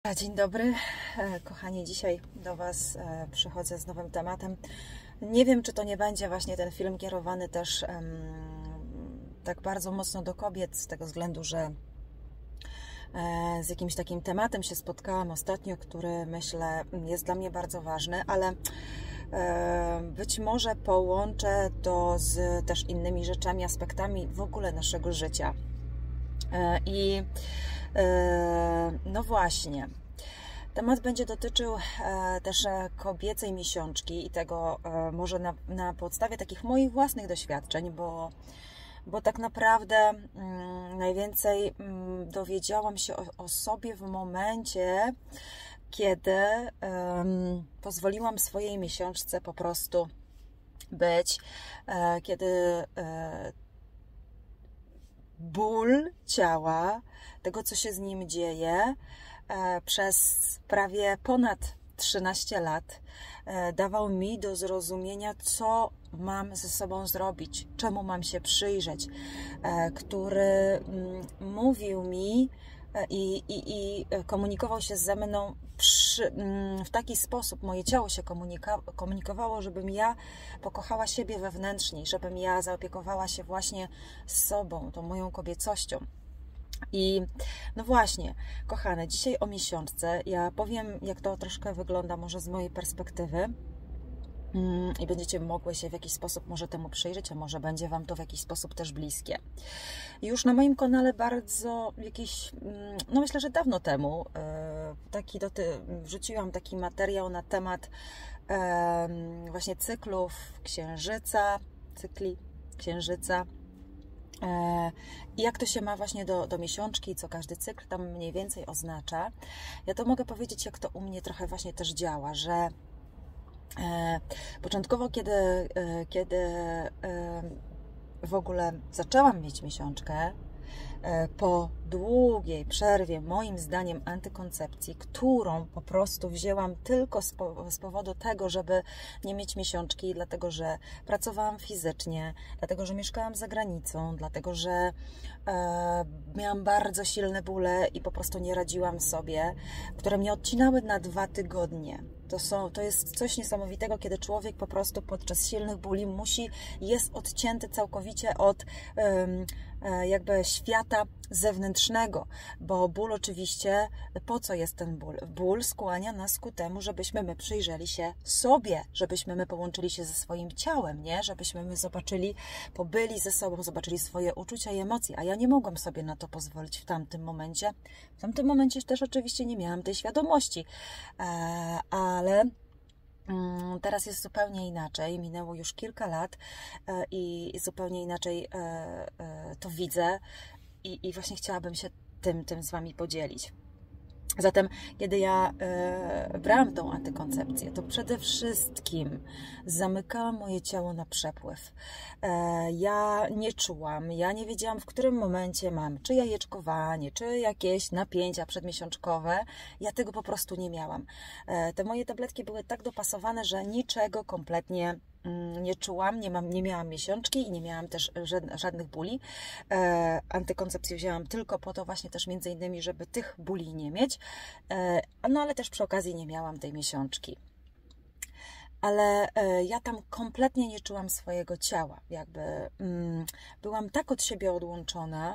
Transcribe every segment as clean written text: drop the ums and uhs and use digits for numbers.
Dzień dobry, kochani. Dzisiaj do Was przychodzę z nowym tematem. Nie wiem, czy to nie będzie właśnie ten film kierowany też tak bardzo mocno do kobiet, z tego względu, że z jakimś takim tematem się spotkałam ostatnio, który myślę jest dla mnie bardzo ważny, ale być może połączę to z też innymi rzeczami, aspektami w ogóle naszego życia. No właśnie, temat będzie dotyczył też kobiecej miesiączki i tego może na podstawie takich moich własnych doświadczeń, bo tak naprawdę najwięcej dowiedziałam się o sobie w momencie, kiedy pozwoliłam swojej miesiączce po prostu być, kiedy ból ciała, tego co się z nim dzieje, przez prawie ponad 13 lat dawał mi do zrozumienia, co mam ze sobą zrobić, czemu mam się przyjrzeć, który mówił mi i komunikował się ze mną w taki sposób, moje ciało się komunikowało, żebym ja pokochała siebie wewnętrznie, żebym ja zaopiekowała się właśnie sobą, tą moją kobiecością. I no właśnie, kochane, dzisiaj o miesiączce. Ja powiem, jak to troszkę wygląda może z mojej perspektywy i będziecie mogły się w jakiś sposób może temu przyjrzeć, a może będzie Wam to w jakiś sposób też bliskie. Już na moim kanale bardzo no myślę, że dawno temu wrzuciłam taki materiał na temat właśnie cyklów cykli księżyca. I jak to się ma właśnie do miesiączki, co każdy cykl tam mniej więcej oznacza. Ja to mogę powiedzieć, jak to u mnie trochę właśnie też działa, że początkowo, kiedy w ogóle zaczęłam mieć miesiączkę, po długiej przerwie, moim zdaniem, antykoncepcji, którą po prostu wzięłam tylko z powodu tego, żeby nie mieć miesiączki, dlatego że pracowałam fizycznie, dlatego że mieszkałam za granicą, dlatego że miałam bardzo silne bóle i po prostu nie radziłam sobie, które mnie odcinały na 2 tygodnie. To jest coś niesamowitego, kiedy człowiek po prostu podczas silnych bóli jest odcięty całkowicie od jakby świata zewnętrznego, bo ból oczywiście, po co jest ten ból? Ból skłania nas ku temu, żebyśmy my przyjrzeli się sobie, żebyśmy my połączyli się ze swoim ciałem, nie? Żebyśmy my pobyli ze sobą, zobaczyli swoje uczucia i emocje, a ja nie mogłam sobie na to pozwolić w tamtym momencie. W tamtym momencie też oczywiście nie miałam tej świadomości, ale teraz jest zupełnie inaczej. Minęło już kilka lat i zupełnie inaczej to widzę i właśnie chciałabym się tym z Wami podzielić. Zatem, kiedy ja brałam tą antykoncepcję, to przede wszystkim zamykałam moje ciało na przepływ. Ja nie czułam, ja nie wiedziałam, w którym momencie mam, czy jajeczkowanie, czy jakieś napięcia przedmiesiączkowe. Ja tego po prostu nie miałam. Te moje tabletki były tak dopasowane, że niczego kompletnie nie czułam, nie miałam miesiączki i nie miałam też żadnych bóli. Antykoncepcję wzięłam tylko po to właśnie też między innymi, żeby tych bóli nie mieć, no ale też przy okazji nie miałam tej miesiączki. Ale ja tam kompletnie nie czułam swojego ciała, jakby byłam tak od siebie odłączona,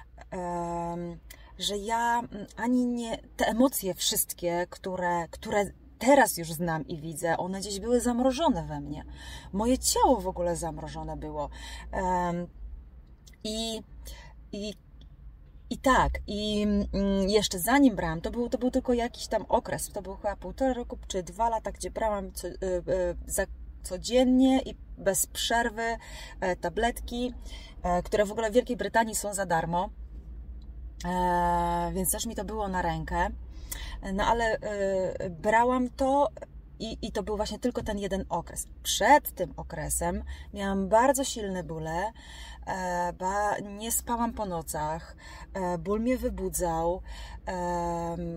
że ja te emocje wszystkie, które teraz już znam i widzę, one gdzieś były zamrożone we mnie. Moje ciało w ogóle zamrożone było. I jeszcze zanim brałam, to był tylko jakiś tam okres, to był chyba 1,5 roku czy 2 lata, gdzie brałam codziennie i bez przerwy tabletki, które w ogóle w Wielkiej Brytanii są za darmo, więc też mi to było na rękę. No ale brałam to i to był właśnie tylko ten jeden okres. Przed tym okresem miałam bardzo silne bóle, nie spałam po nocach, ból mnie wybudzał,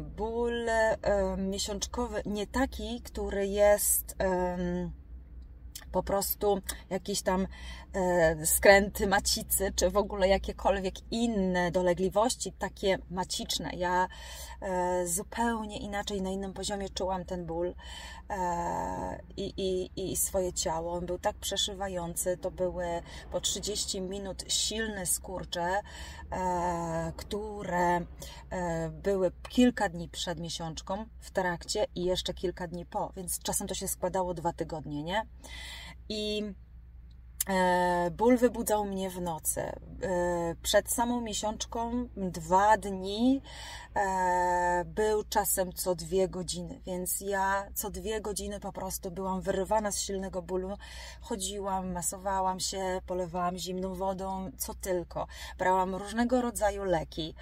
ból miesiączkowy, nie taki, który jest po prostu jakieś tam skręty macicy, czy w ogóle jakiekolwiek inne dolegliwości, takie maciczne. Ja zupełnie inaczej, na innym poziomie czułam ten ból i swoje ciało. On był tak przeszywający. To były po 30 minut silne skurcze, które były kilka dni przed miesiączką, w trakcie i jeszcze kilka dni po, więc czasem to się składało 2 tygodnie, nie? I ból wybudzał mnie w nocy. Przed samą miesiączką 2 dni był czasem co 2 godziny, więc ja co 2 godziny po prostu byłam wyrywana z silnego bólu. Chodziłam, masowałam się, polewałam zimną wodą, co tylko. Brałam różnego rodzaju leki.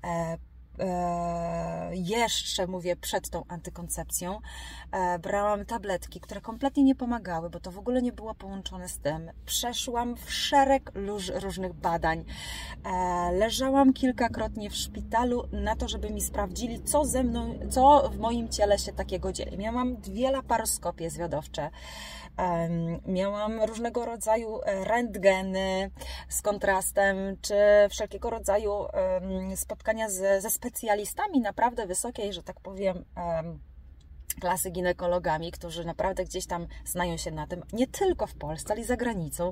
Jeszcze mówię przed tą antykoncepcją, brałam tabletki, które kompletnie nie pomagały, bo to w ogóle nie było połączone z tym. Przeszłam w szereg różnych badań. Leżałam kilkakrotnie w szpitalu na to, żeby mi sprawdzili, co ze mną, co w moim ciele się takiego dzieje. Miałam 2 laparoskopie zwiadowcze. Miałam różnego rodzaju rentgeny z kontrastem, czy wszelkiego rodzaju spotkania ze specjalistami naprawdę wysokiej, że tak powiem, klasy ginekologami, którzy naprawdę gdzieś tam znają się na tym, nie tylko w Polsce, ale i za granicą.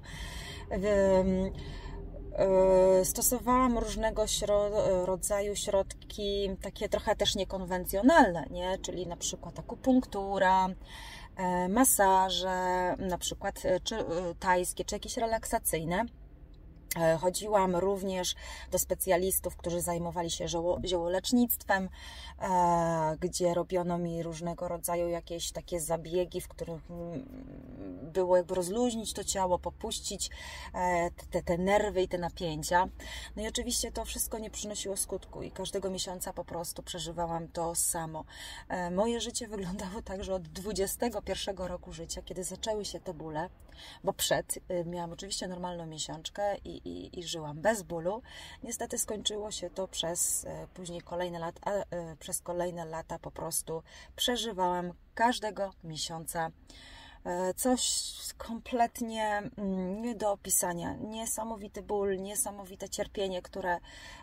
Stosowałam różnego rodzaju środki, takie trochę też niekonwencjonalne, nie? Czyli na przykład akupunktura, masaże, na przykład czy tajskie, czy jakieś relaksacyjne. Chodziłam również do specjalistów, którzy zajmowali się ziołolecznictwem, gdzie robiono mi różnego rodzaju jakieś takie zabiegi, w których było jakby rozluźnić to ciało, popuścić te nerwy i te napięcia. No i oczywiście to wszystko nie przynosiło skutku i każdego miesiąca po prostu przeżywałam to samo. Moje życie wyglądało tak, że od 21 roku życia, kiedy zaczęły się te bóle, bo miałam oczywiście normalną miesiączkę i żyłam bez bólu. Niestety skończyło się to przez później przez kolejne lata po prostu przeżywałam każdego miesiąca coś kompletnie nie do opisania. Niesamowity ból, niesamowite cierpienie, które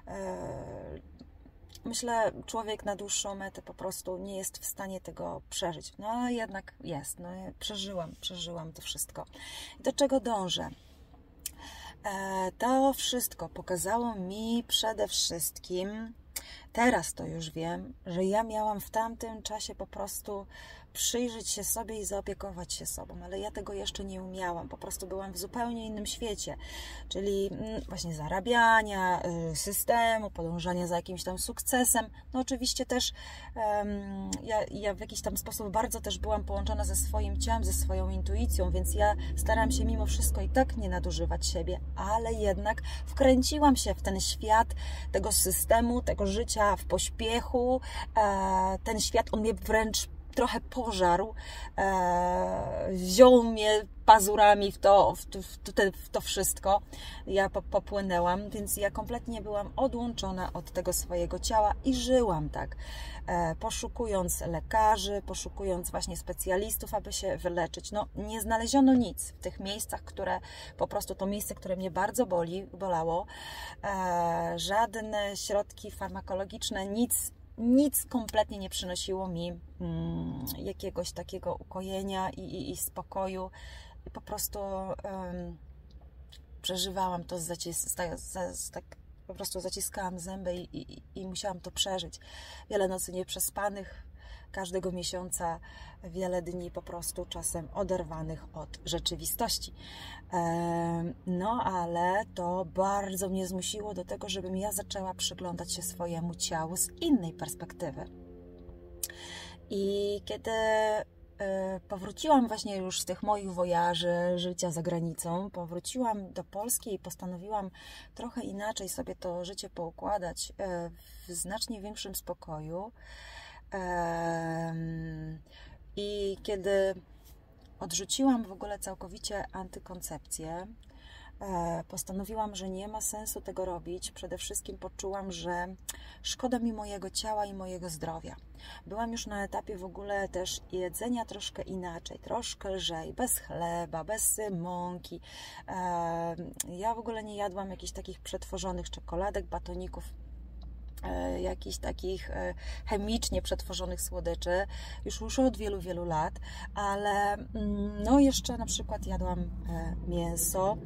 myślę, człowiek na dłuższą metę po prostu nie jest w stanie tego przeżyć. No a jednak jest. No, przeżyłam to wszystko. I do czego dążę? To wszystko pokazało mi przede wszystkim, teraz to już wiem, że ja miałam w tamtym czasie po prostu przyjrzeć się sobie i zaopiekować się sobą, ale ja tego jeszcze nie umiałam, po prostu byłam w zupełnie innym świecie, czyli właśnie zarabiania, systemu, podążania za jakimś tam sukcesem. No oczywiście też ja w jakiś tam sposób bardzo też byłam połączona ze swoim ciałem, ze swoją intuicją, więc ja staram się mimo wszystko i tak nie nadużywać siebie, ale jednak wkręciłam się w ten świat tego systemu, tego życia w pośpiechu. Ten świat, on mnie wręcz trochę pożarł, wziął mnie pazurami w to wszystko. Ja popłynęłam, więc ja kompletnie byłam odłączona od tego swojego ciała i żyłam tak, poszukując lekarzy, poszukując właśnie specjalistów, aby się wyleczyć. No, nie znaleziono nic w tych miejscach, które po prostu to miejsce, które mnie bardzo bolało. Żadne środki farmakologiczne, nic kompletnie nie przynosiło mi jakiegoś takiego ukojenia i spokoju. I po prostu przeżywałam to tak po prostu zaciskałam zęby i musiałam to przeżyć. Wiele nocy nieprzespanych, każdego miesiąca, wiele dni po prostu czasem oderwanych od rzeczywistości. No ale to bardzo mnie zmusiło do tego, żebym ja zaczęła przyglądać się swojemu ciału z innej perspektywy. I kiedy powróciłam właśnie już z tych moich wojaży, życia za granicą, powróciłam do Polski i postanowiłam trochę inaczej sobie to życie poukładać w znacznie większym spokoju. I kiedy odrzuciłam w ogóle całkowicie antykoncepcję, Postanowiłam, że nie ma sensu tego robić. Przede wszystkim poczułam, że szkoda mi mojego ciała i mojego zdrowia. Byłam już na etapie w ogóle też jedzenia troszkę inaczej, troszkę lżej, bez chleba, bez mąki. Ja w ogóle nie jadłam jakichś takich przetworzonych czekoladek, batoników, jakichś takich chemicznie przetworzonych słodyczy już od wielu, wielu lat, ale no jeszcze na przykład jadłam mięso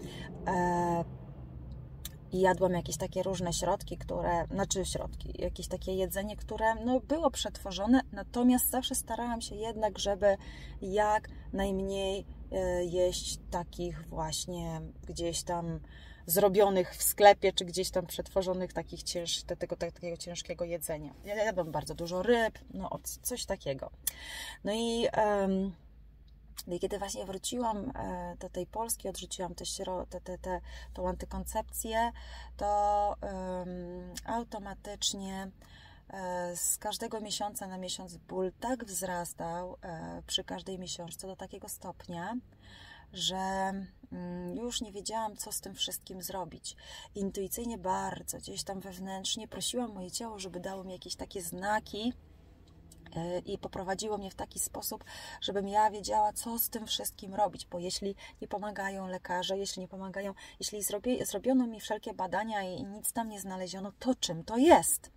i jadłam jakieś takie różne środki, jakieś takie jedzenie, które no, było przetworzone, natomiast zawsze starałam się jednak, żeby jak najmniej jeść takich właśnie gdzieś tam zrobionych w sklepie, czy gdzieś tam przetworzonych takiego ciężkiego jedzenia. Ja jadłam bardzo dużo ryb, no coś takiego. No i kiedy właśnie wróciłam do tej Polski, odrzuciłam tą antykoncepcję, to automatycznie z każdego miesiąca na miesiąc ból tak wzrastał przy każdej miesiączce do takiego stopnia, że już nie wiedziałam, co z tym wszystkim zrobić. Intuicyjnie bardzo, gdzieś tam wewnętrznie prosiłam moje ciało, żeby dało mi jakieś takie znaki i poprowadziło mnie w taki sposób, żebym ja wiedziała, co z tym wszystkim robić, bo jeśli nie pomagają lekarze, jeśli zrobiono mi wszelkie badania i nic tam nie znaleziono, to czym to jest?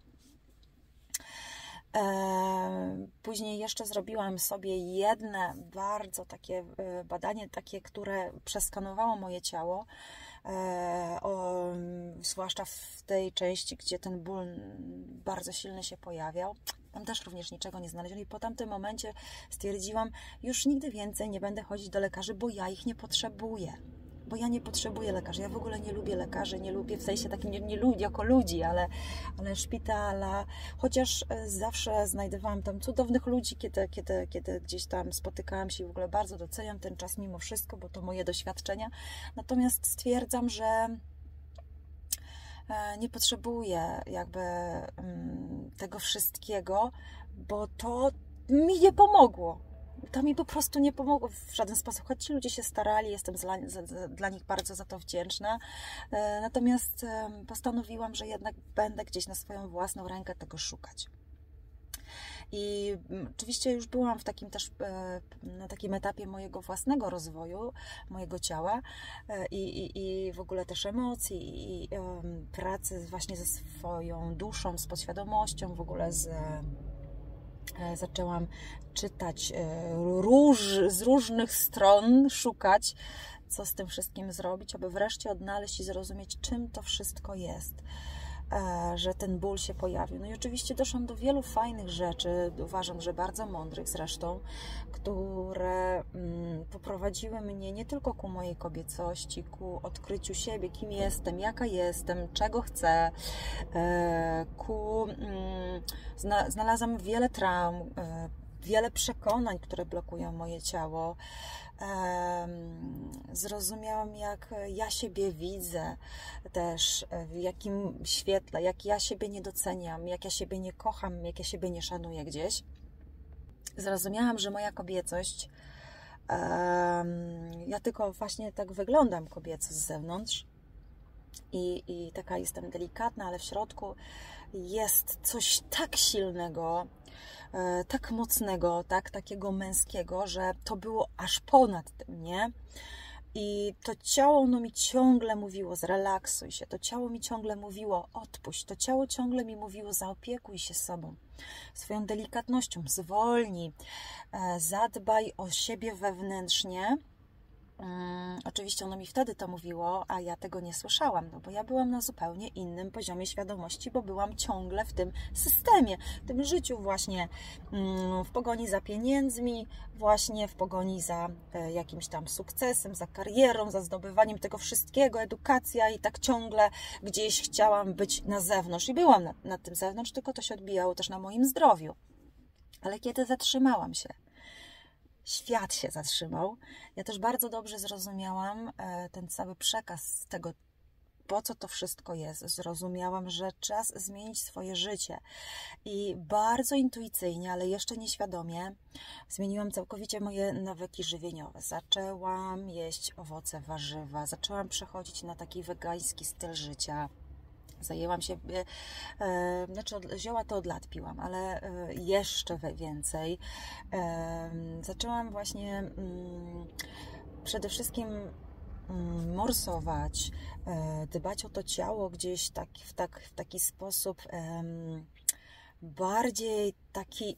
Później jeszcze zrobiłam sobie jedno bardzo takie badanie, które przeskanowało moje ciało, zwłaszcza w tej części, gdzie ten ból bardzo silny się pojawiał. Tam też również niczego nie znaleziono i po tamtym momencie stwierdziłam, już nigdy więcej nie będę chodzić do lekarzy, bo ja ich nie potrzebuję. Bo ja nie potrzebuję lekarzy. Ja w ogóle nie lubię lekarzy, nie lubię w sensie takim, nie lubię jako ludzi, ale szpitala. Chociaż zawsze znajdowałam tam cudownych ludzi, kiedy gdzieś tam spotykałam się i w ogóle bardzo doceniam ten czas mimo wszystko, bo to moje doświadczenia. Natomiast stwierdzam, że nie potrzebuję jakby tego wszystkiego, bo to mi nie pomogło. To mi po prostu nie pomogło w żaden sposób, choć ci ludzie się starali, jestem dla nich bardzo za to wdzięczna. Natomiast postanowiłam, że jednak będę gdzieś na swoją własną rękę tego szukać. I oczywiście już byłam na takim etapie mojego własnego rozwoju, mojego ciała i w ogóle też emocji i pracy właśnie ze swoją duszą, z podświadomością, w ogóle zaczęłam czytać z różnych stron, szukać, co z tym wszystkim zrobić, aby wreszcie odnaleźć i zrozumieć, czym to wszystko jest, że ten ból się pojawił. No i oczywiście doszłam do wielu fajnych rzeczy, uważam, że bardzo mądrych zresztą, które poprowadziły mnie nie tylko ku mojej kobiecości, ku odkryciu siebie, kim jestem, jaka jestem, czego chcę, znalazłam wiele traum, wiele przekonań, które blokują moje ciało. Zrozumiałam, jak ja siebie widzę też, w jakim świetle, jak ja siebie nie doceniam, jak ja siebie nie kocham, jak ja siebie nie szanuję gdzieś. Zrozumiałam, że moja kobiecość, ja tylko właśnie tak wyglądam kobieco z zewnątrz i taka jestem delikatna, ale w środku jest coś tak silnego, tak mocnego, takiego męskiego, że to było aż ponad tym, nie? I to ciało mi ciągle mówiło, zrelaksuj się, to ciało mi ciągle mówiło, odpuść, to ciało ciągle mi mówiło, zaopiekuj się sobą, swoją delikatnością, zwolnij, zadbaj o siebie wewnętrznie. Oczywiście ono mi wtedy to mówiło, a ja tego nie słyszałam, no bo ja byłam na zupełnie innym poziomie świadomości, bo byłam ciągle w tym systemie, w tym życiu właśnie, w pogoni za pieniędzmi, właśnie w pogoni za jakimś tam sukcesem, za karierą, za zdobywaniem tego wszystkiego, edukacja i tak ciągle gdzieś chciałam być na zewnątrz i byłam na tym zewnątrz, tylko to się odbijało też na moim zdrowiu. Ale kiedy zatrzymałam się, świat się zatrzymał. Ja też bardzo dobrze zrozumiałam ten cały przekaz tego po co to wszystko jest. Zrozumiałam, że czas zmienić swoje życie. I bardzo intuicyjnie, ale jeszcze nieświadomie zmieniłam całkowicie moje nawyki żywieniowe. Zaczęłam jeść owoce, warzywa, zaczęłam przechodzić na taki wegański styl życia. Zajęłam się, zioła to od lat piłam, ale jeszcze więcej. Zaczęłam właśnie przede wszystkim morsować, dbać o to ciało gdzieś w taki sposób bardziej taki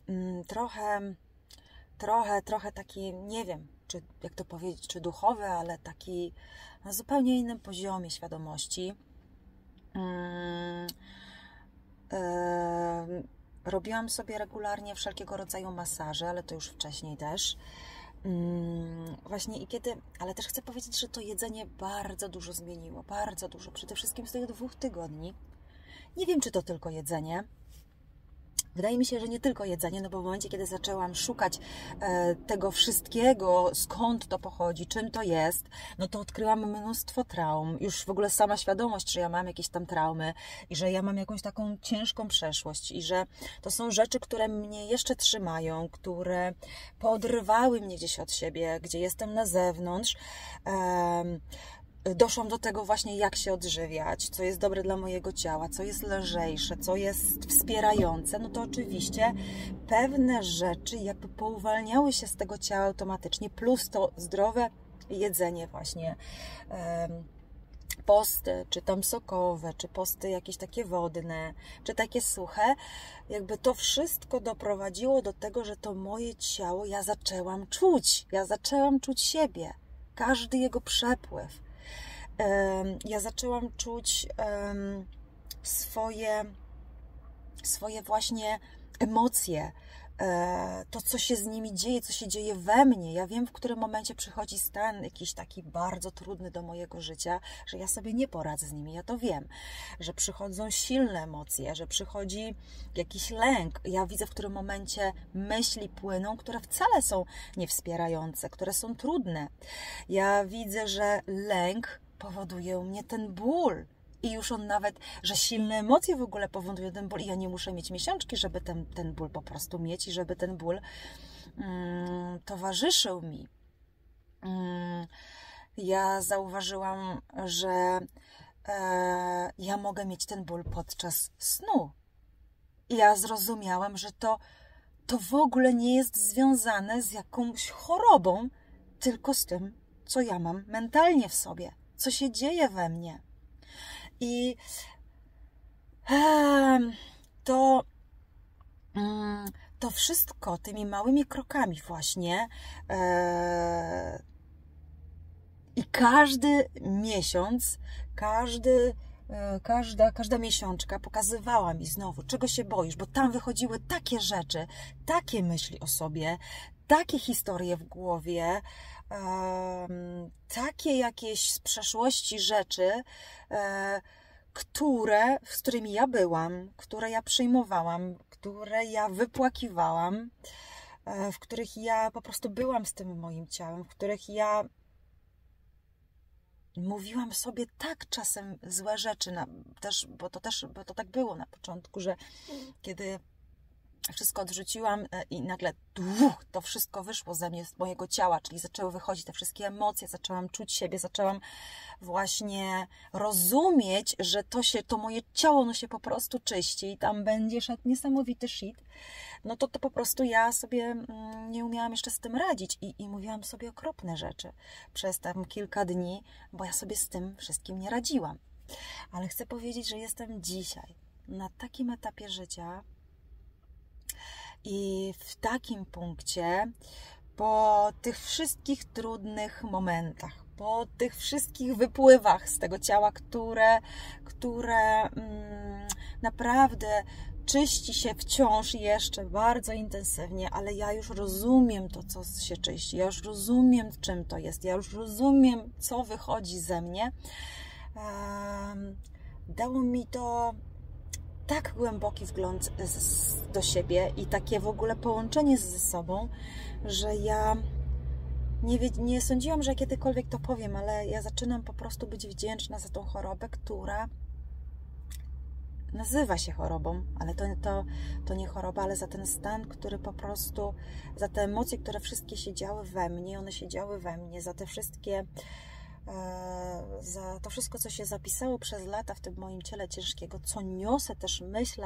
trochę taki, nie wiem, czy jak to powiedzieć, czy duchowy, ale taki na zupełnie innym poziomie świadomości. Robiłam sobie regularnie wszelkiego rodzaju masaże, ale to już wcześniej też. Właśnie ale też chcę powiedzieć, że to jedzenie bardzo dużo zmieniło, bardzo dużo. Przede wszystkim z tych 2 tygodni. Nie wiem, czy to tylko jedzenie. Wydaje mi się, że nie tylko jedzenie, no bo w momencie, kiedy zaczęłam szukać tego wszystkiego, skąd to pochodzi, czym to jest, no to odkryłam mnóstwo traum. Już w ogóle sama świadomość, że ja mam jakieś tam traumy i że ja mam jakąś taką ciężką przeszłość i że to są rzeczy, które mnie jeszcze trzymają, które poodrywały mnie gdzieś od siebie, gdzie jestem na zewnątrz. Doszłam do tego właśnie, jak się odżywiać, co jest dobre dla mojego ciała, co jest lżejsze, co jest wspierające, no to oczywiście pewne rzeczy jakby pouwalniały się z tego ciała automatycznie, plus to zdrowe jedzenie właśnie, posty, czy tam sokowe, czy posty jakieś takie wodne, czy takie suche, jakby to wszystko doprowadziło do tego, że to moje ciało ja zaczęłam czuć siebie, każdy jego przepływ. Ja zaczęłam czuć swoje właśnie emocje, to, co się z nimi dzieje, co się dzieje we mnie. Ja wiem, w którym momencie przychodzi stan jakiś taki bardzo trudny do mojego życia, że ja sobie nie poradzę z nimi, ja to wiem. Że przychodzą silne emocje, że przychodzi jakiś lęk. Ja widzę, w którym momencie myśli płyną, które wcale są niewspierające, które są trudne. Ja widzę, że lęk powoduje u mnie ten ból. I już on nawet, że silne emocje w ogóle powodują ten ból i ja nie muszę mieć miesiączki, żeby ten ból po prostu mieć i żeby ten ból towarzyszył mi. Ja zauważyłam, że ja mogę mieć ten ból podczas snu. I ja zrozumiałam, że to w ogóle nie jest związane z jakąś chorobą, tylko z tym, co ja mam mentalnie w sobie, co się dzieje we mnie. I to wszystko tymi małymi krokami właśnie i każdy miesiąc, każda miesiączka pokazywała mi znowu, czego się boisz, bo tam wychodziły takie rzeczy, takie myśli o sobie, takie historie w głowie, takie jakieś z przeszłości rzeczy, z którymi ja byłam, które ja przyjmowałam, które ja wypłakiwałam, w których ja po prostu byłam z tym moim ciałem, w których ja mówiłam sobie tak czasem złe rzeczy, bo to tak było na początku, że kiedy wszystko odrzuciłam i nagle to wszystko wyszło ze mnie, z mojego ciała, czyli zaczęły wychodzić te wszystkie emocje, zaczęłam czuć siebie, zaczęłam właśnie rozumieć, że to moje ciało, ono się po prostu czyści i tam będzie szedł niesamowity shit, no to po prostu ja sobie nie umiałam jeszcze z tym radzić i mówiłam sobie okropne rzeczy przez tam kilka dni, bo ja sobie z tym wszystkim nie radziłam. Ale chcę powiedzieć, że jestem dzisiaj na takim etapie życia, i w takim punkcie, po tych wszystkich trudnych momentach, po tych wszystkich wypływach z tego ciała, które naprawdę czyści się wciąż jeszcze bardzo intensywnie, ale ja już rozumiem to, co się czyści, ja już rozumiem, czym to jest, ja już rozumiem, co wychodzi ze mnie. Dało mi to tak głęboki wgląd do siebie i takie w ogóle połączenie ze sobą, że ja Nie sądziłam, że kiedykolwiek to powiem, ale ja zaczynam po prostu być wdzięczna za tą chorobę, która nazywa się chorobą, ale to nie choroba, ale za ten stan, który po prostu, za te emocje, które wszystkie siedziały we mnie, one siedziały we mnie, za te wszystkie, za to wszystko, co się zapisało przez lata w tym moim ciele ciężkiego, co niosę też, myślę,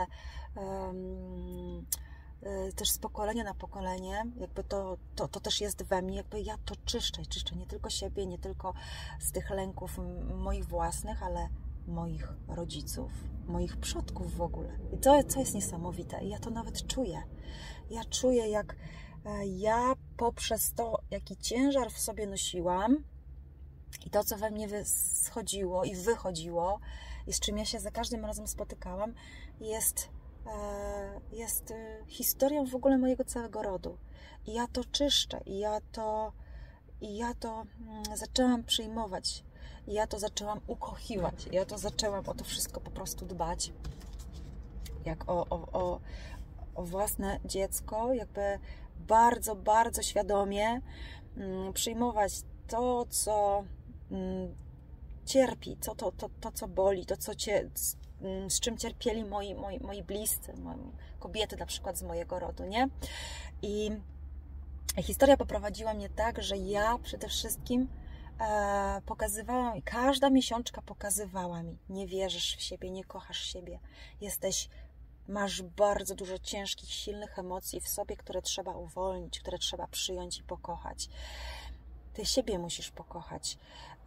też z pokolenia na pokolenie, jakby to też jest we mnie, jakby ja to czyszczę nie tylko siebie, nie tylko z tych lęków moich własnych, ale moich rodziców, moich przodków w ogóle. I to, co jest niesamowite, ja to nawet czuję. Ja czuję, jak ja poprzez to, jaki ciężar w sobie nosiłam i to, co we mnie schodziło i wychodziło, i z czym ja się za każdym razem spotykałam, jest historią w ogóle mojego całego rodu. I ja to czyszczę, i ja to zaczęłam przyjmować, i ja to zaczęłam ukochiwać, i ja to zaczęłam o to wszystko po prostu dbać, jak o własne dziecko, jakby bardzo, bardzo świadomie przyjmować to, co cierpi, to, co boli, to, co z czym cierpieli moi bliscy, kobiety na przykład z mojego rodu, nie? I historia poprowadziła mnie tak, że ja przede wszystkim pokazywałam, każda miesiączka pokazywała mi, nie wierzysz w siebie, nie kochasz siebie, masz bardzo dużo ciężkich, silnych emocji w sobie, które trzeba uwolnić, które trzeba przyjąć i pokochać. Ty siebie musisz pokochać.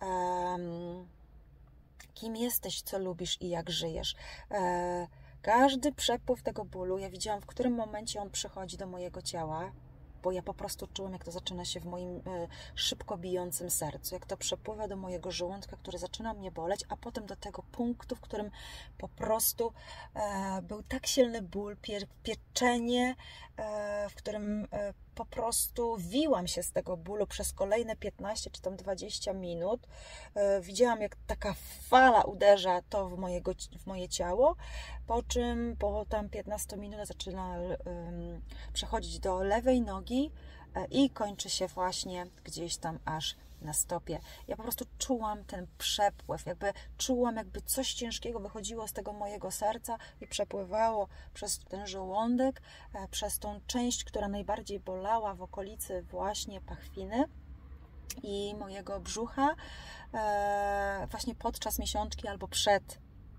Kim jesteś, co lubisz i jak żyjesz. Każdy przepływ tego bólu, ja widziałam, w którym momencie on przychodzi do mojego ciała, bo ja po prostu czułam, jak to zaczyna się w moim szybko bijącym sercu, jak to przepływa do mojego żołądka, który zaczyna mnie boleć, a potem do tego punktu, w którym po prostu był tak silny ból, pieczenie, w którym po prostu wiłam się z tego bólu przez kolejne 15 czy tam 20 minut. Widziałam, jak taka fala uderza to w moje ciało, po czym po tam 15 minut zaczyna przechodzić do lewej nogi i kończy się właśnie gdzieś tam aż na stopie. Ja po prostu czułam ten przepływ, jakby coś ciężkiego wychodziło z tego mojego serca i przepływało przez ten żołądek, przez tą część, która najbardziej bolała w okolicy właśnie pachwiny i mojego brzucha, właśnie podczas miesiączki albo przed,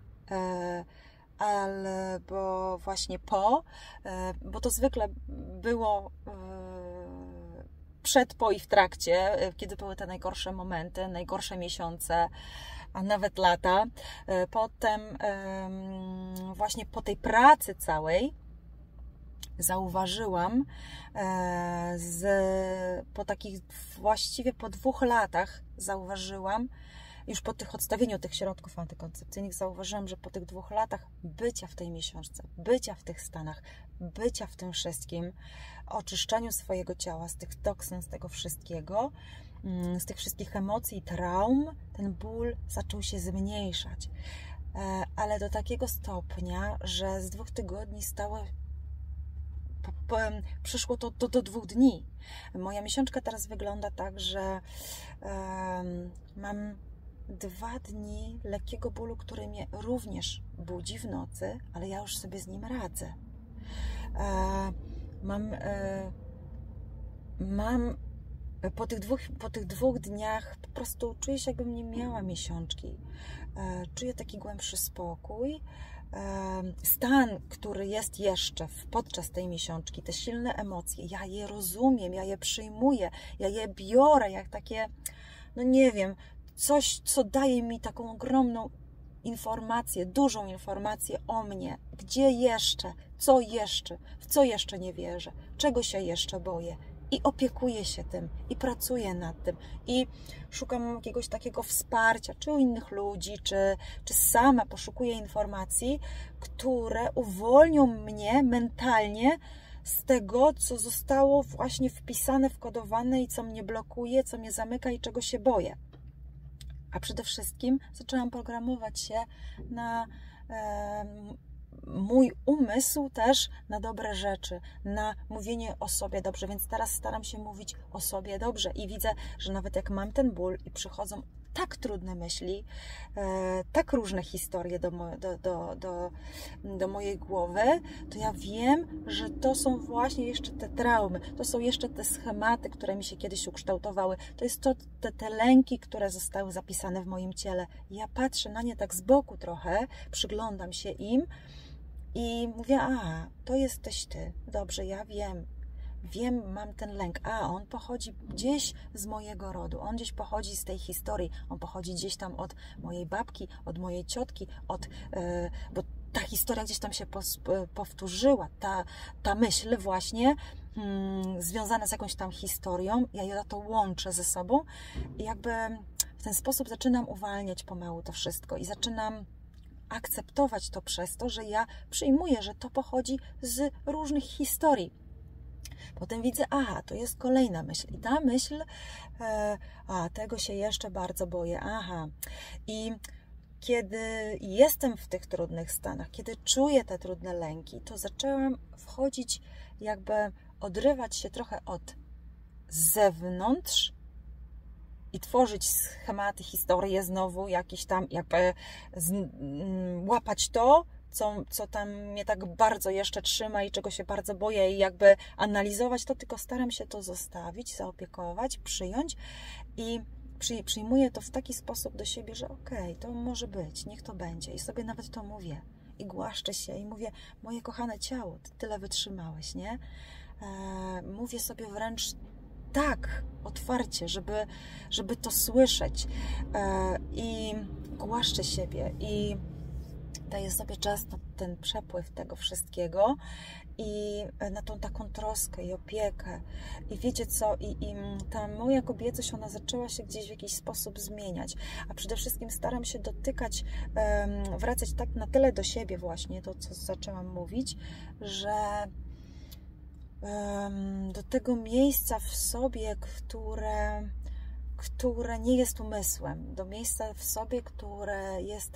albo właśnie po, bo to zwykle było przed, po i w trakcie, kiedy były te najgorsze momenty, najgorsze miesiące, a nawet lata. Potem właśnie po tej pracy całej zauważyłam, właściwie po 2 latach zauważyłam, już po odstawieniu tych środków antykoncepcyjnych zauważyłam, że po tych 2 latach bycia w tej miesiączce, bycia w tych stanach, bycia w tym wszystkim, oczyszczaniu swojego ciała z tych toksyn, z tego wszystkiego, z tych wszystkich emocji, traum, ten ból zaczął się zmniejszać. Ale do takiego stopnia, że z 2 tygodni przyszło to do 2 dni. Moja miesiączka teraz wygląda tak, że mam 2 dni lekkiego bólu, który mnie również budzi w nocy, ale ja już sobie z nim radzę. Mam po tych 2 dniach po prostu czuję się, jakbym nie miała miesiączki. Czuję taki głębszy spokój. Stan, który jest jeszcze podczas tej miesiączki, te silne emocje, ja je rozumiem, ja je przyjmuję, ja je biorę jak takie, no nie wiem, coś, co daje mi taką ogromną informację, dużą informację o mnie, gdzie jeszcze, w co jeszcze nie wierzę, czego się jeszcze boję. I opiekuję się tym, i pracuję nad tym, i szukam jakiegoś takiego wsparcia, czy u innych ludzi, czy sama poszukuję informacji, które uwolnią mnie mentalnie z tego, co zostało właśnie wpisane, wkodowane i co mnie blokuje, co mnie zamyka i czego się boję. A przede wszystkim zaczęłam programować się na mój umysł też na dobre rzeczy, na mówienie o sobie dobrze, więc teraz staram się mówić o sobie dobrze i widzę, że nawet jak mam ten ból i przychodzą tak trudne myśli, tak różne historie do mojej głowy, to ja wiem, że to są właśnie jeszcze te traumy, to są jeszcze te schematy, które mi się kiedyś ukształtowały, to jest te lęki, które zostały zapisane w moim ciele. Ja patrzę na nie tak z boku trochę, przyglądam się im i mówię, a, to jesteś ty, dobrze, ja wiem, mam ten lęk, on pochodzi gdzieś z mojego rodu, on gdzieś pochodzi z tej historii, on pochodzi gdzieś tam od mojej babki, od mojej ciotki, bo ta historia gdzieś tam się powtórzyła, ta myśl właśnie związana z jakąś tam historią, ja to łączę ze sobą i jakby w ten sposób zaczynam uwalniać pomału to wszystko i zaczynam akceptować to przez to, że ja przyjmuję, że to pochodzi z różnych historii. Potem widzę, to jest kolejna myśl. I ta myśl, tego się jeszcze bardzo boję. I kiedy jestem w tych trudnych stanach, kiedy czuję te trudne lęki, to zaczęłam wchodzić, jakby odrywać się trochę od zewnątrz i tworzyć schematy, historie znowu, jakieś tam, jakby łapać to, co tam mnie tak bardzo jeszcze trzyma i czego się bardzo boję i jakby analizować to, tylko staram się to zostawić, zaopiekować, przyjąć i przyjmuję to w taki sposób do siebie, że okej, to może być, niech to będzie i sobie nawet to mówię i głaszczę się i mówię, moje kochane ciało, ty tyle wytrzymałeś, nie? Mówię sobie wręcz tak, otwarcie, żeby to słyszeć i głaszczę siebie i daję sobie czas na ten przepływ tego wszystkiego i na tą taką troskę i opiekę. I wiecie co? I ta moja kobiecość, ona zaczęła się gdzieś w jakiś sposób zmieniać. A przede wszystkim staram się dotykać, wracać tak na tyle do siebie właśnie, to co zaczęłam mówić, że do tego miejsca w sobie, które nie jest umysłem, do miejsca w sobie, które jest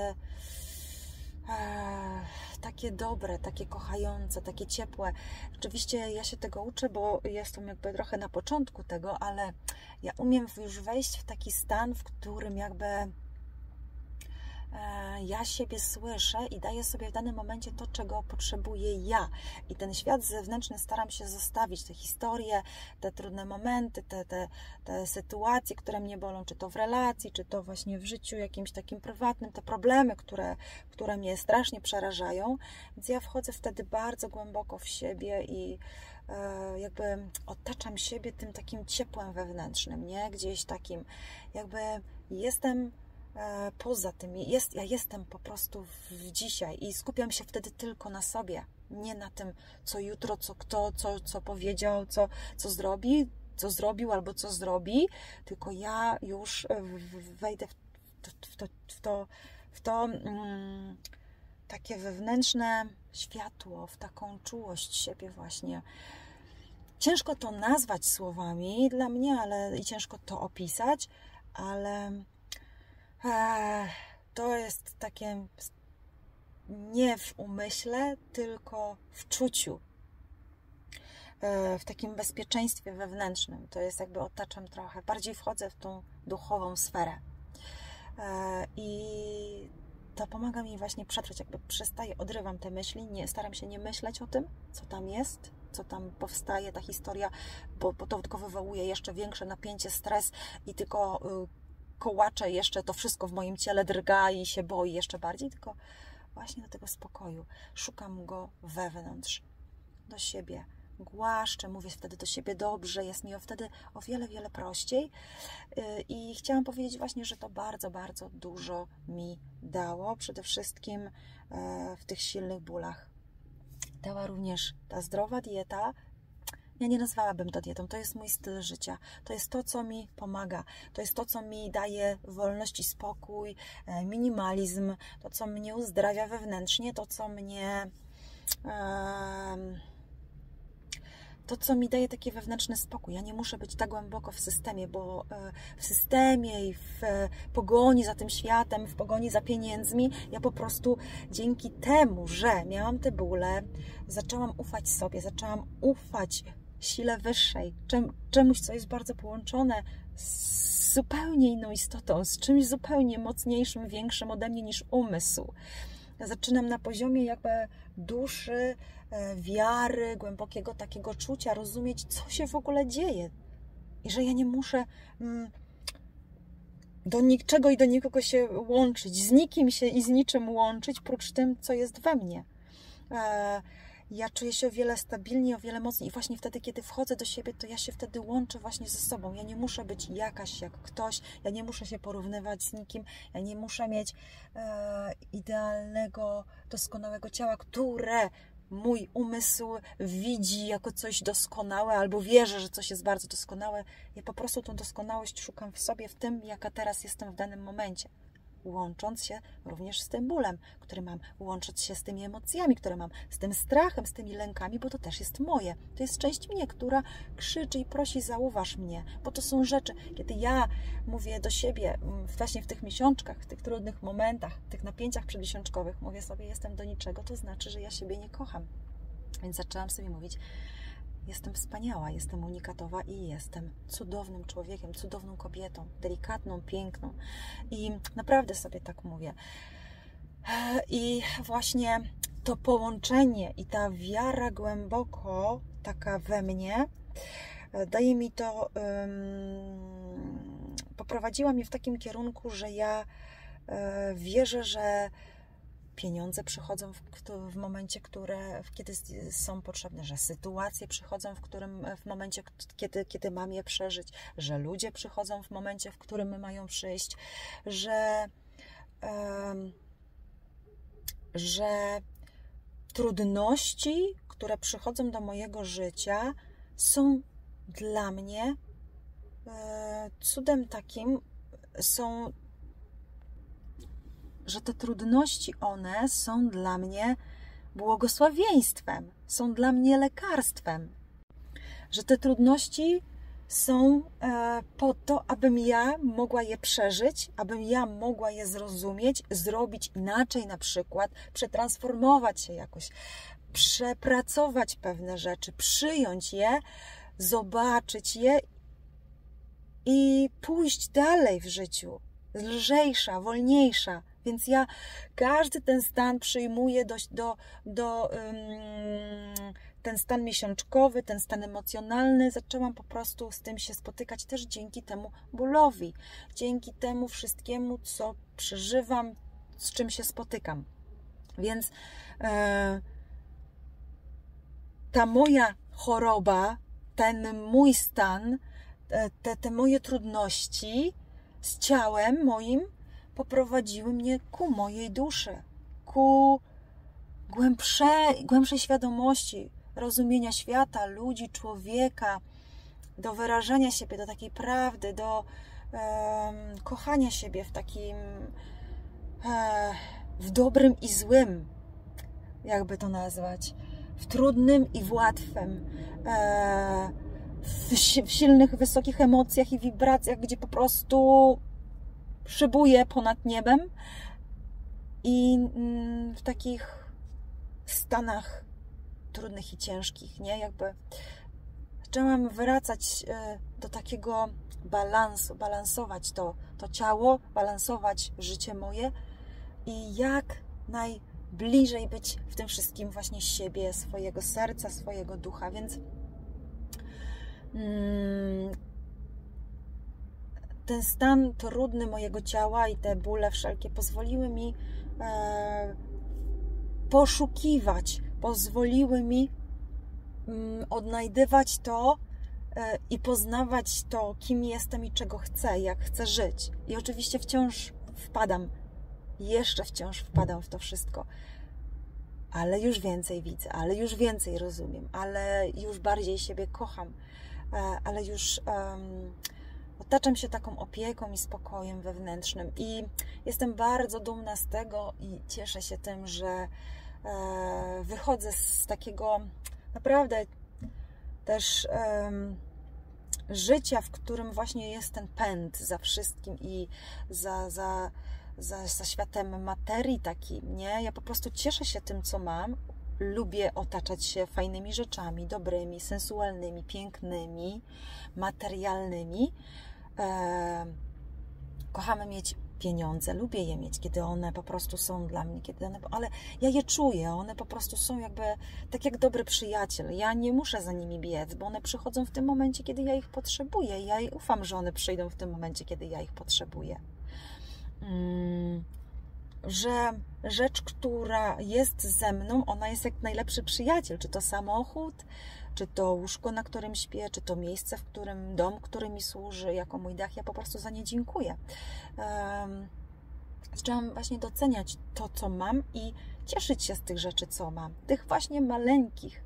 takie dobre, takie kochające, takie ciepłe. Oczywiście ja się tego uczę, bo jestem jakby trochę na początku tego, ale ja umiem już wejść w taki stan, w którym jakby ja siebie słyszę i daję sobie w danym momencie to, czego potrzebuję ja. I ten świat zewnętrzny staram się zostawić, te historie, te trudne momenty, te sytuacje, które mnie bolą, czy to w relacji, czy to właśnie w życiu jakimś takim prywatnym, te problemy, które mnie strasznie przerażają. Więc ja wchodzę wtedy bardzo głęboko w siebie i jakby otaczam siebie tym takim ciepłem wewnętrznym, nie? Gdzieś takim, jakby jestem poza tym, ja jestem po prostu w dzisiaj i skupiam się wtedy tylko na sobie, nie na tym, co jutro, co kto, co powiedział, co zrobił albo co zrobi, tylko ja już wejdę w to takie wewnętrzne światło, w taką czułość siebie właśnie. Ciężko to nazwać słowami dla mnie, i ciężko to opisać, ale to jest takie nie w umyśle, tylko w czuciu, w takim bezpieczeństwie wewnętrznym. To jest jakby otaczam trochę, bardziej wchodzę w tą duchową sferę i to pomaga mi właśnie przetrwać, jakby przestaję, odrywam te myśli, staram się nie myśleć o tym, co tam jest, co tam powstaje, ta historia, bo to tylko wywołuje jeszcze większe napięcie, stres i tylko kołacze jeszcze, to wszystko w moim ciele drga i się boi jeszcze bardziej, tylko właśnie do tego spokoju. Szukam go wewnątrz, do siebie. Głaszczę, mówię wtedy do siebie dobrze, jest mi wtedy o wiele, wiele prościej. I chciałam powiedzieć właśnie, że to bardzo, bardzo dużo mi dało, przede wszystkim w tych silnych bólach. Dała również ta zdrowa dieta. Ja nie nazwałabym to dietą, to jest mój styl życia, to jest to, co mi pomaga, to jest to, co mi daje wolność i spokój, minimalizm, to, co mnie uzdrawia wewnętrznie, to, co mnie to, co mi daje taki wewnętrzny spokój. Ja nie muszę być tak głęboko w systemie, bo w systemie i w pogoni za tym światem, w pogoni za pieniędzmi, ja po prostu dzięki temu, że miałam te bóle, zaczęłam ufać sobie, zaczęłam ufać sile wyższej, czemuś, co jest bardzo połączone z zupełnie inną istotą, z czymś zupełnie mocniejszym, większym ode mnie niż umysł. Ja zaczynam na poziomie jakby duszy, wiary, głębokiego takiego czucia, rozumieć, co się w ogóle dzieje. I że ja nie muszę do niczego i do nikogo się łączyć, z nikim się i z niczym łączyć, prócz tym, co jest we mnie. Ja czuję się o wiele stabilniej, o wiele mocniej. I właśnie wtedy, kiedy wchodzę do siebie, to ja się wtedy łączę właśnie ze sobą. Ja nie muszę być jakaś jak ktoś, ja nie muszę się porównywać z nikim, ja nie muszę mieć idealnego, doskonałego ciała, które mój umysł widzi jako coś doskonałe albo wierzy, że coś jest bardzo doskonałe. Ja po prostu tą doskonałość szukam w sobie, w tym, jaka teraz jestem w danym momencie. Łącząc się również z tym bólem, który mam, łącząc się z tymi emocjami, które mam, z tym strachem, z tymi lękami, bo to też jest moje. To jest część mnie, która krzyczy i prosi, zauważ mnie, bo to są rzeczy, kiedy ja mówię do siebie, właśnie w tych miesiączkach, w tych trudnych momentach, w tych napięciach przedmiesiączkowych, mówię sobie, jestem do niczego, to znaczy, że ja siebie nie kocham. Więc zaczęłam sobie mówić, jestem wspaniała, jestem unikatowa i jestem cudownym człowiekiem, cudowną kobietą, delikatną, piękną. I naprawdę sobie tak mówię. I właśnie to połączenie i ta wiara głęboko taka we mnie daje mi to, poprowadziła mnie w takim kierunku, że ja wierzę, że pieniądze przychodzą w momencie, kiedy są potrzebne, że sytuacje przychodzą w momencie, kiedy mam je przeżyć, że ludzie przychodzą w momencie, w którym mają przyjść, że trudności, które przychodzą do mojego życia, są dla mnie cudem takim, że te trudności, one są dla mnie błogosławieństwem, są dla mnie lekarstwem. Że te trudności są po to, abym ja mogła je przeżyć, abym ja mogła je zrozumieć, zrobić inaczej na przykład, przetransformować się jakoś, przepracować pewne rzeczy, przyjąć je, zobaczyć je i pójść dalej w życiu. Lżejsza, wolniejsza. Więc ja każdy ten stan przyjmuję ten stan miesiączkowy, ten stan emocjonalny. Zaczęłam po prostu z tym się spotykać też dzięki temu bólowi, dzięki temu wszystkiemu, co przeżywam, z czym się spotykam. Więc ta moja choroba, ten mój stan, te moje trudności z ciałem moim poprowadziły mnie ku mojej duszy, ku głębszej świadomości, rozumienia świata, ludzi, człowieka, do wyrażania siebie, do takiej prawdy, do kochania siebie w takim w dobrym i złym, jakby to nazwać, w trudnym i w łatwym, w silnych, wysokich emocjach i wibracjach, gdzie po prostu szybuję ponad niebem i w takich stanach trudnych i ciężkich, nie? Jakby zaczęłam wracać do takiego balansu, balansować to ciało, balansować życie moje i jak najbliżej być w tym wszystkim właśnie siebie, swojego serca, swojego ducha, więc ten stan trudny mojego ciała i te bóle wszelkie pozwoliły mi poszukiwać, pozwoliły mi odnajdywać to i poznawać to, kim jestem i czego chcę, jak chcę żyć. I oczywiście jeszcze wciąż wpadam w to wszystko, ale już więcej widzę, ale już więcej rozumiem, ale już bardziej siebie kocham, ale już otaczam się taką opieką i spokojem wewnętrznym i jestem bardzo dumna z tego i cieszę się tym, że wychodzę z takiego naprawdę też życia, w którym właśnie jest ten pęd za wszystkim i za światem materii takim, nie? Ja po prostu cieszę się tym, co mam. Lubię otaczać się fajnymi rzeczami, dobrymi, sensualnymi, pięknymi, materialnymi. Kochamy mieć pieniądze, lubię je mieć, kiedy one po prostu są dla mnie, ale ja je czuję, one po prostu są jakby tak jak dobry przyjaciel. Ja nie muszę za nimi biec, bo one przychodzą w tym momencie, kiedy ja ich potrzebuję. Ja ufam, że one przyjdą w tym momencie, kiedy ja ich potrzebuję. Że rzecz, która jest ze mną, ona jest jak najlepszy przyjaciel. Czy to samochód, czy to łóżko, na którym śpię, czy to miejsce, w którym dom, który mi służy jako mój dach. Ja po prostu za nie dziękuję. Zaczęłam właśnie doceniać to, co mam i cieszyć się z tych rzeczy, co mam. Tych właśnie maleńkich.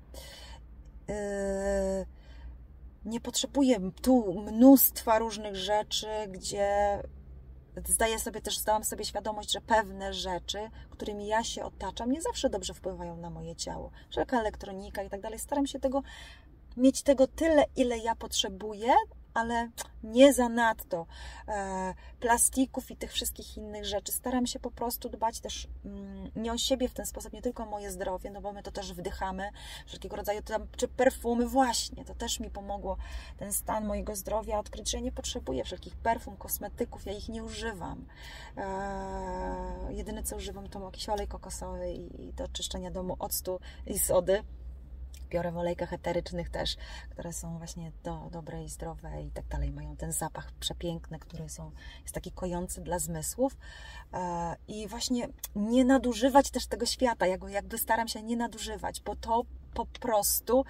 Nie potrzebuję tu mnóstwa różnych rzeczy, gdzie zdałam sobie świadomość, że pewne rzeczy, którymi ja się otaczam, nie zawsze dobrze wpływają na moje ciało. Wszelka elektronika i tak dalej. Staram się mieć tego tyle, ile ja potrzebuję, ale nie zanadto. Plastików i tych wszystkich innych rzeczy. Staram się po prostu dbać też nie o siebie w ten sposób, nie tylko o moje zdrowie, no bo my to też wdychamy, wszelkiego rodzaju czy perfumy, właśnie. To też mi pomogło ten stan mojego zdrowia odkryć, że ja nie potrzebuję wszelkich perfum, kosmetyków, ja ich nie używam. Jedyne co używam to jakiś olej kokosowy i do czyszczenia domu octu i sody. Biorę w olejkach eterycznych też, które są właśnie dobre i zdrowe i tak dalej. Mają ten zapach przepiękny, który jest taki kojący dla zmysłów. I właśnie nie nadużywać też tego świata. Jakby staram się nie nadużywać, bo to po prostu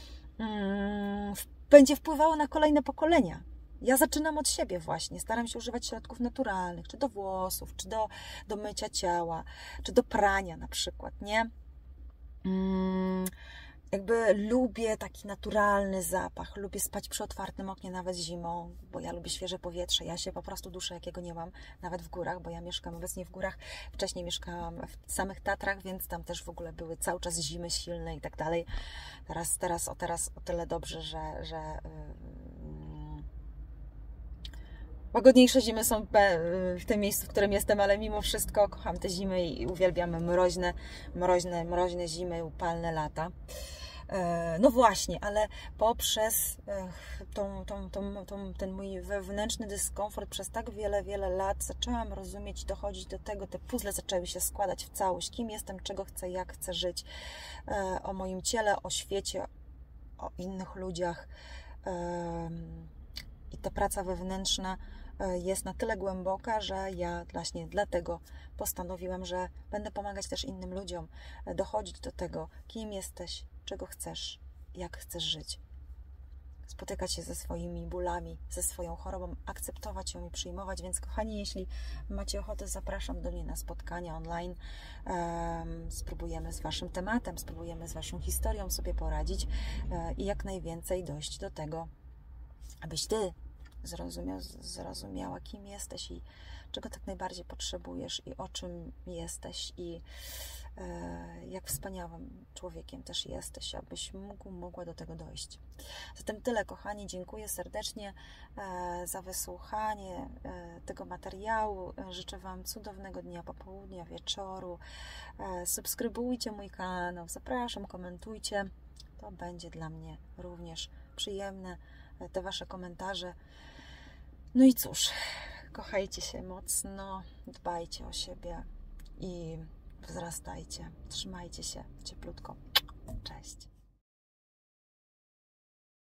będzie wpływało na kolejne pokolenia. Ja zaczynam od siebie właśnie. Staram się używać środków naturalnych, czy do włosów, czy do mycia ciała, czy do prania na przykład, nie? Jakby lubię taki naturalny zapach, lubię spać przy otwartym oknie nawet zimą, bo ja lubię świeże powietrze, ja się po prostu duszę, jakiego nie mam, nawet w górach, bo ja mieszkam obecnie w górach, wcześniej mieszkałam w samych Tatrach, więc tam też w ogóle były cały czas zimy silne i tak dalej. Teraz o tyle dobrze, że łagodniejsze zimy są w tym miejscu, w którym jestem, ale mimo wszystko kocham te zimy i uwielbiam mroźne zimy, upalne lata. No właśnie, ale poprzez ten mój wewnętrzny dyskomfort przez tak wiele lat zaczęłam rozumieć, dochodzić do tego, te puzzle zaczęły się składać w całość. Kim jestem, czego chcę, jak chcę żyć, o moim ciele, o świecie, o innych ludziach. I ta praca wewnętrzna jest na tyle głęboka, że ja właśnie dlatego postanowiłam, że będę pomagać też innym ludziom dochodzić do tego, kim jesteś, czego chcesz, jak chcesz żyć. Spotykać się ze swoimi bólami, ze swoją chorobą, akceptować ją i przyjmować. Więc kochani, jeśli macie ochotę, zapraszam do mnie na spotkania online. Spróbujemy z Waszym tematem, spróbujemy z Waszą historią sobie poradzić i jak najwięcej dojść do tego, abyś Ty zrozumiała, kim jesteś i czego tak najbardziej potrzebujesz i o czym jesteś i jak wspaniałym człowiekiem też jesteś, abyś mogła do tego dojść. Zatem tyle, kochani. Dziękuję serdecznie za wysłuchanie tego materiału. Życzę Wam cudownego dnia, popołudnia, wieczoru. Subskrybujcie mój kanał, zapraszam, komentujcie. To będzie dla mnie również przyjemne, te Wasze komentarze. No i cóż, kochajcie się mocno, dbajcie o siebie i wzrastajcie. Trzymajcie się cieplutko. Cześć.